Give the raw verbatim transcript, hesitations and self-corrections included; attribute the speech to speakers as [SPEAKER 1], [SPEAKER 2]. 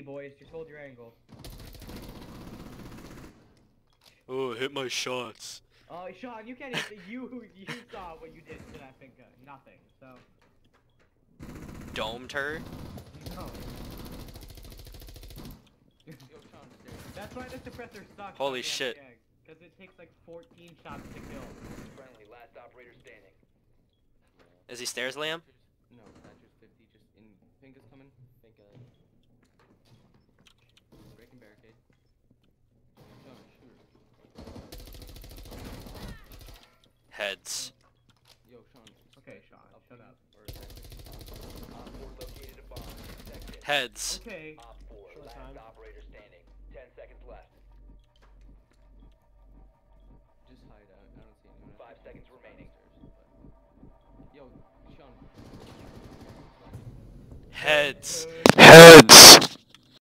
[SPEAKER 1] boys. Just hold your angle.
[SPEAKER 2] Oh, hit my shots.
[SPEAKER 1] Oh, Sean, you can't even. You you saw what you did to that Finka. Nothing. So.
[SPEAKER 2] Domed her?
[SPEAKER 1] No. That's why the suppressor sucks.
[SPEAKER 2] Holy shit.
[SPEAKER 1] Because it takes like fourteen shots to kill.
[SPEAKER 3] Friendly, last operator standing.
[SPEAKER 2] Is he stairs, Liam?
[SPEAKER 4] No, Thatcher's fifty, just in. Finka's coming. Finka. Breaking barricade. Sean, shoot her.
[SPEAKER 2] Heads.
[SPEAKER 4] Yo, Sean.
[SPEAKER 1] Okay, Sean, shut up.
[SPEAKER 4] Or Thatcher.
[SPEAKER 3] Op four located a bomb. Protect it.
[SPEAKER 2] Heads.
[SPEAKER 1] Okay.
[SPEAKER 3] Op four, last
[SPEAKER 4] time.
[SPEAKER 3] operator standing. Ten seconds left.
[SPEAKER 4] Just hide out. I don't see anyone.
[SPEAKER 3] Five seconds remaining.
[SPEAKER 4] But... Yo, Sean.
[SPEAKER 2] Heads. Heads.